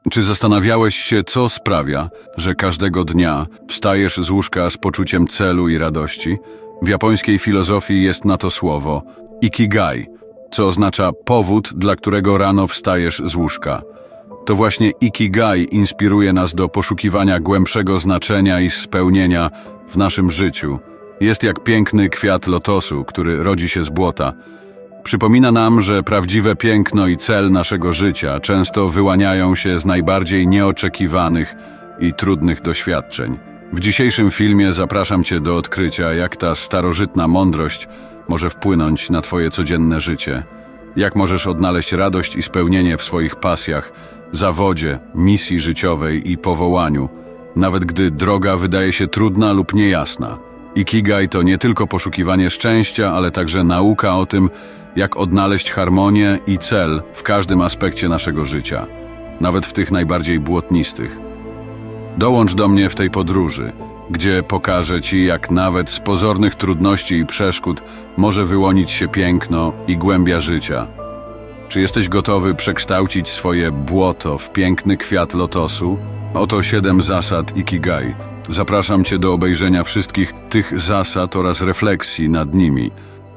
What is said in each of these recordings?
Czy zastanawiałeś się, co sprawia, że każdego dnia wstajesz z łóżka z poczuciem celu i radości? W japońskiej filozofii jest na to słowo ikigai, co oznacza powód, dla którego rano wstajesz z łóżka. To właśnie ikigai inspiruje nas do poszukiwania głębszego znaczenia i spełnienia w naszym życiu. Jest jak piękny kwiat lotosu, który rodzi się z błota. Przypomina nam, że prawdziwe piękno i cel naszego życia często wyłaniają się z najbardziej nieoczekiwanych i trudnych doświadczeń. W dzisiejszym filmie zapraszam Cię do odkrycia, jak ta starożytna mądrość może wpłynąć na Twoje codzienne życie. Jak możesz odnaleźć radość i spełnienie w swoich pasjach, zawodzie, misji życiowej i powołaniu, nawet gdy droga wydaje się trudna lub niejasna. Ikigai to nie tylko poszukiwanie szczęścia, ale także nauka o tym, jak odnaleźć harmonię i cel w każdym aspekcie naszego życia, nawet w tych najbardziej błotnistych. Dołącz do mnie w tej podróży, gdzie pokażę Ci, jak nawet z pozornych trudności i przeszkód może wyłonić się piękno i głębia życia. Czy jesteś gotowy przekształcić swoje błoto w piękny kwiat lotosu? Oto 7 zasad Ikigai. Zapraszam Cię do obejrzenia wszystkich tych zasad oraz refleksji nad nimi.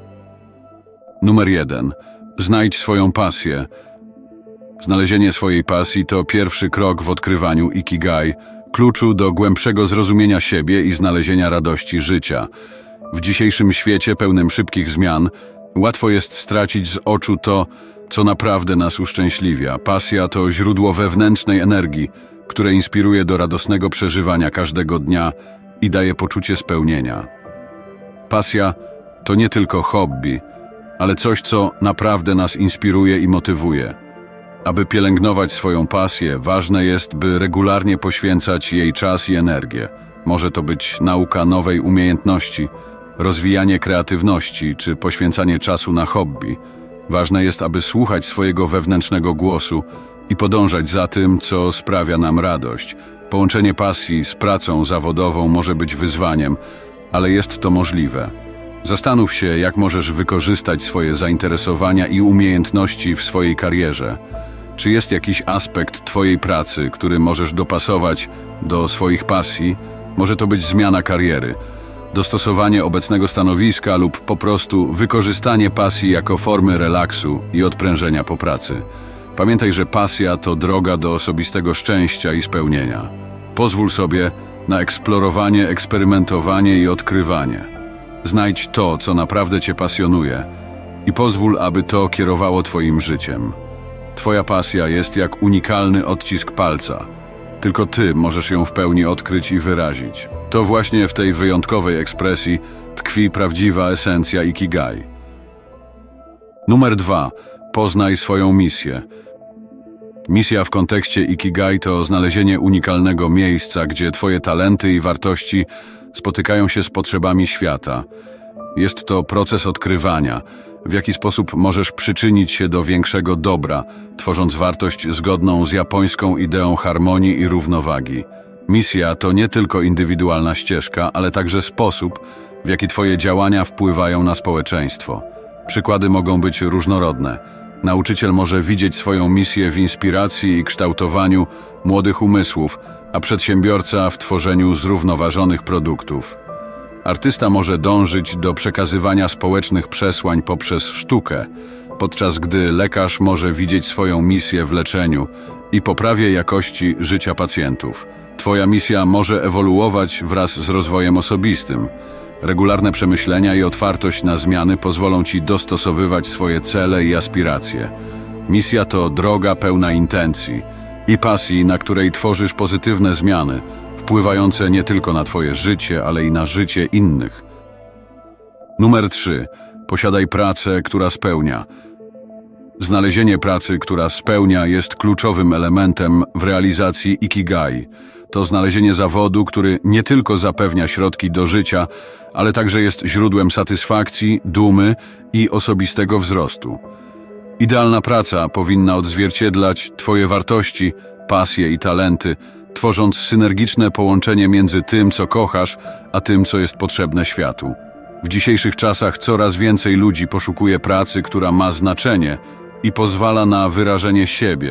Numer 1. Znajdź swoją pasję. Znalezienie swojej pasji to pierwszy krok w odkrywaniu Ikigai, kluczu do głębszego zrozumienia siebie i znalezienia radości życia. W dzisiejszym świecie pełnym szybkich zmian łatwo jest stracić z oczu to, co naprawdę nas uszczęśliwia. Pasja to źródło wewnętrznej energii, które inspiruje do radosnego przeżywania każdego dnia i daje poczucie spełnienia. Pasja to nie tylko hobby, ale coś, co naprawdę nas inspiruje i motywuje. Aby pielęgnować swoją pasję, ważne jest, by regularnie poświęcać jej czas i energię. Może to być nauka nowej umiejętności, rozwijanie kreatywności czy poświęcanie czasu na hobby. Ważne jest, aby słuchać swojego wewnętrznego głosu i podążać za tym, co sprawia nam radość. Połączenie pasji z pracą zawodową może być wyzwaniem, ale jest to możliwe. Zastanów się, jak możesz wykorzystać swoje zainteresowania i umiejętności w swojej karierze. Czy jest jakiś aspekt Twojej pracy, który możesz dopasować do swoich pasji? Może to być zmiana kariery, dostosowanie obecnego stanowiska lub po prostu wykorzystanie pasji jako formy relaksu i odprężenia po pracy. Pamiętaj, że pasja to droga do osobistego szczęścia i spełnienia. Pozwól sobie na eksplorowanie, eksperymentowanie i odkrywanie. Znajdź to, co naprawdę Cię pasjonuje i pozwól, aby to kierowało Twoim życiem. Twoja pasja jest jak unikalny odcisk palca. Tylko Ty możesz ją w pełni odkryć i wyrazić. To właśnie w tej wyjątkowej ekspresji tkwi prawdziwa esencja Ikigai. Numer 2. Poznaj swoją misję. Misja w kontekście Ikigai to znalezienie unikalnego miejsca, gdzie Twoje talenty i wartości spotykają się z potrzebami świata. Jest to proces odkrywania, w jaki sposób możesz przyczynić się do większego dobra, tworząc wartość zgodną z japońską ideą harmonii i równowagi. Misja to nie tylko indywidualna ścieżka, ale także sposób, w jaki Twoje działania wpływają na społeczeństwo. Przykłady mogą być różnorodne. Nauczyciel może widzieć swoją misję w inspiracji i kształtowaniu młodych umysłów, a przedsiębiorca w tworzeniu zrównoważonych produktów. Artysta może dążyć do przekazywania społecznych przesłań poprzez sztukę, podczas gdy lekarz może widzieć swoją misję w leczeniu i poprawie jakości życia pacjentów. Twoja misja może ewoluować wraz z rozwojem osobistym. Regularne przemyślenia i otwartość na zmiany pozwolą Ci dostosowywać swoje cele i aspiracje. Misja to droga pełna intencji i pasji, na której tworzysz pozytywne zmiany, wpływające nie tylko na Twoje życie, ale i na życie innych. Numer 3. Posiadaj pracę, która spełnia. Znalezienie pracy, która spełnia, jest kluczowym elementem w realizacji Ikigai. To znalezienie zawodu, który nie tylko zapewnia środki do życia, ale także jest źródłem satysfakcji, dumy i osobistego wzrostu. Idealna praca powinna odzwierciedlać Twoje wartości, pasje i talenty, tworząc synergiczne połączenie między tym, co kochasz, a tym, co jest potrzebne światu. W dzisiejszych czasach coraz więcej ludzi poszukuje pracy, która ma znaczenie i pozwala na wyrażenie siebie.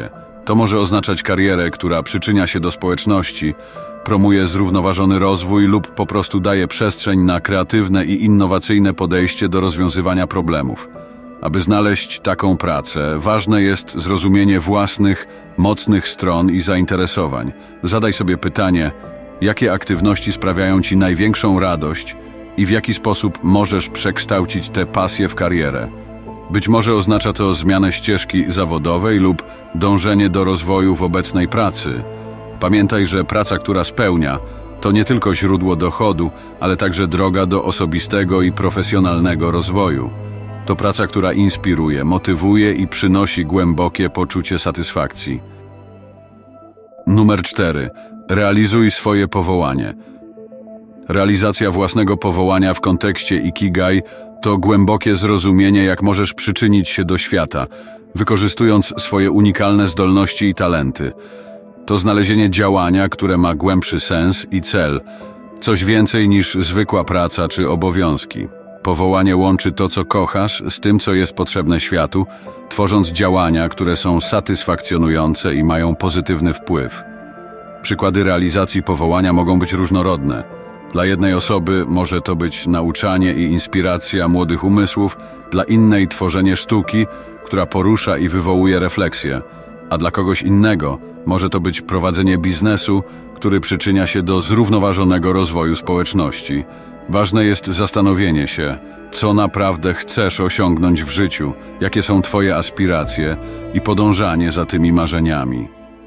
To może oznaczać karierę, która przyczynia się do społeczności, promuje zrównoważony rozwój lub po prostu daje przestrzeń na kreatywne i innowacyjne podejście do rozwiązywania problemów. Aby znaleźć taką pracę, ważne jest zrozumienie własnych, mocnych stron i zainteresowań. Zadaj sobie pytanie, jakie aktywności sprawiają Ci największą radość i w jaki sposób możesz przekształcić tę pasję w karierę. Być może oznacza to zmianę ścieżki zawodowej lub dążenie do rozwoju w obecnej pracy. Pamiętaj, że praca, która spełnia, to nie tylko źródło dochodu, ale także droga do osobistego i profesjonalnego rozwoju. To praca, która inspiruje, motywuje i przynosi głębokie poczucie satysfakcji. Numer 4. Realizuj swoje powołanie. Realizacja własnego powołania w kontekście Ikigai to głębokie zrozumienie, jak możesz przyczynić się do świata, wykorzystując swoje unikalne zdolności i talenty. To znalezienie działania, które ma głębszy sens i cel, coś więcej niż zwykła praca czy obowiązki. Powołanie łączy to, co kochasz, z tym, co jest potrzebne światu, tworząc działania, które są satysfakcjonujące i mają pozytywny wpływ. Przykłady realizacji powołania mogą być różnorodne. Dla jednej osoby może to być nauczanie i inspiracja młodych umysłów, dla innej tworzenie sztuki, która porusza i wywołuje refleksję, a dla kogoś innego może to być prowadzenie biznesu, który przyczynia się do zrównoważonego rozwoju społeczności. Ważne jest zastanowienie się, co naprawdę chcesz osiągnąć w życiu, jakie są Twoje aspiracje i podążanie za tymi marzeniami.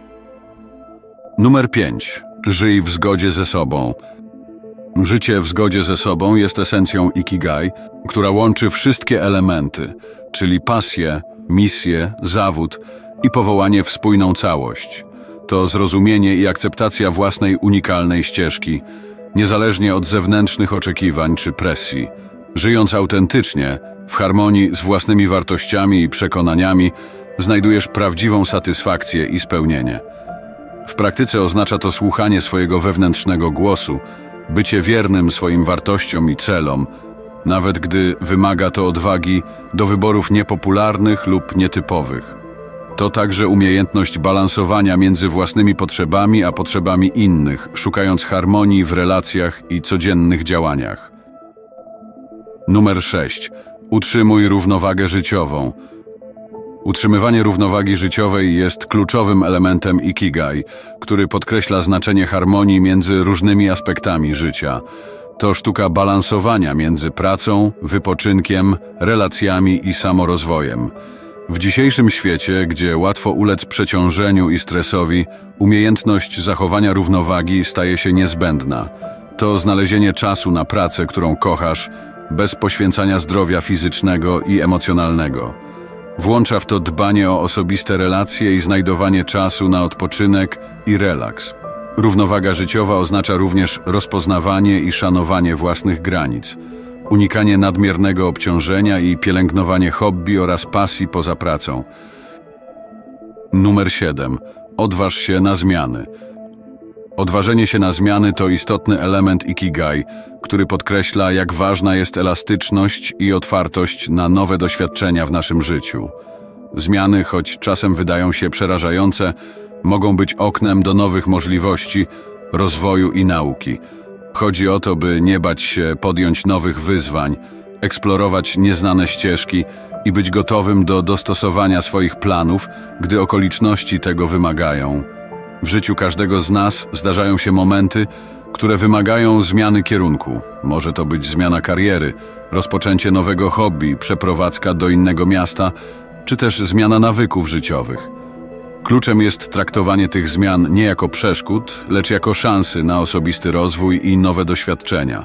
Numer 5. Żyj w zgodzie ze sobą. Życie w zgodzie ze sobą jest esencją Ikigai, która łączy wszystkie elementy, czyli pasję, misję, zawód i powołanie w spójną całość. To zrozumienie i akceptacja własnej unikalnej ścieżki, niezależnie od zewnętrznych oczekiwań czy presji. Żyjąc autentycznie, w harmonii z własnymi wartościami i przekonaniami, znajdujesz prawdziwą satysfakcję i spełnienie. W praktyce oznacza to słuchanie swojego wewnętrznego głosu, bycie wiernym swoim wartościom i celom, nawet gdy wymaga to odwagi do wyborów niepopularnych lub nietypowych. To także umiejętność balansowania między własnymi potrzebami a potrzebami innych, szukając harmonii w relacjach i codziennych działaniach. Numer 6. Utrzymuj równowagę życiową. Utrzymywanie równowagi życiowej jest kluczowym elementem Ikigai, który podkreśla znaczenie harmonii między różnymi aspektami życia. To sztuka balansowania między pracą, wypoczynkiem, relacjami i samorozwojem. W dzisiejszym świecie, gdzie łatwo ulec przeciążeniu i stresowi, umiejętność zachowania równowagi staje się niezbędna. To znalezienie czasu na pracę, którą kochasz, bez poświęcania zdrowia fizycznego i emocjonalnego. Włącza w to dbanie o osobiste relacje i znajdowanie czasu na odpoczynek i relaks. Równowaga życiowa oznacza również rozpoznawanie i szanowanie własnych granic, unikanie nadmiernego obciążenia i pielęgnowanie hobby oraz pasji poza pracą. Numer 7. Odważ się na zmiany. Odważenie się na zmiany to istotny element Ikigai, który podkreśla, jak ważna jest elastyczność i otwartość na nowe doświadczenia w naszym życiu. Zmiany, choć czasem wydają się przerażające, mogą być oknem do nowych możliwości, rozwoju i nauki. Chodzi o to, by nie bać się podjąć nowych wyzwań, eksplorować nieznane ścieżki i być gotowym do dostosowania swoich planów, gdy okoliczności tego wymagają. W życiu każdego z nas zdarzają się momenty, które wymagają zmiany kierunku. Może to być zmiana kariery, rozpoczęcie nowego hobby, przeprowadzka do innego miasta, czy też zmiana nawyków życiowych. Kluczem jest traktowanie tych zmian nie jako przeszkód, lecz jako szansy na osobisty rozwój i nowe doświadczenia.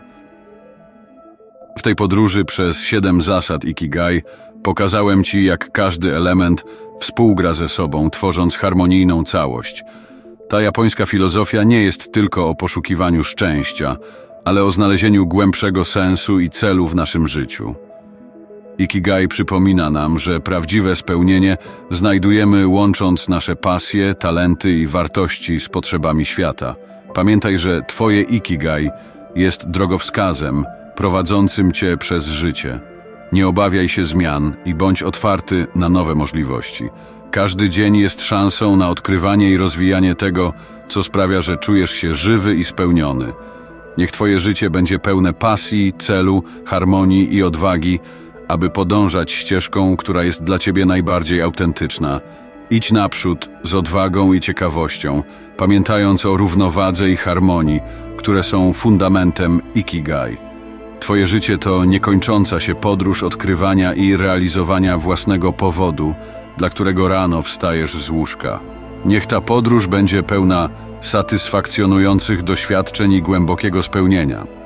W tej podróży przez 7 zasad Ikigai pokazałem Ci, jak każdy element współgra ze sobą, tworząc harmonijną całość. Ta japońska filozofia nie jest tylko o poszukiwaniu szczęścia, ale o znalezieniu głębszego sensu i celu w naszym życiu. Ikigai przypomina nam, że prawdziwe spełnienie znajdujemy łącząc nasze pasje, talenty i wartości z potrzebami świata. Pamiętaj, że Twoje Ikigai jest drogowskazem prowadzącym Cię przez życie. Nie obawiaj się zmian i bądź otwarty na nowe możliwości. Każdy dzień jest szansą na odkrywanie i rozwijanie tego, co sprawia, że czujesz się żywy i spełniony. Niech Twoje życie będzie pełne pasji, celu, harmonii i odwagi, aby podążać ścieżką, która jest dla Ciebie najbardziej autentyczna. Idź naprzód z odwagą i ciekawością, pamiętając o równowadze i harmonii, które są fundamentem Ikigai. Twoje życie to niekończąca się podróż odkrywania i realizowania własnego powodu, dla którego rano wstajesz z łóżka. Niech ta podróż będzie pełna satysfakcjonujących doświadczeń i głębokiego spełnienia.